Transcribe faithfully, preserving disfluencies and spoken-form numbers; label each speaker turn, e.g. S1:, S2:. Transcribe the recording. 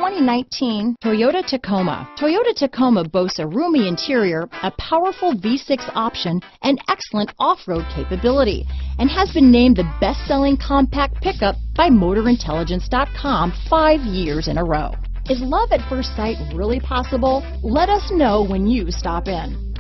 S1: twenty nineteen Toyota Tacoma. Toyota Tacoma boasts a roomy interior, a powerful V six option, and excellent off-road capability, and has been named the best-selling compact pickup by Motor Intelligence dot com five years in a row. Is love at first sight really possible? Let us know when you stop in.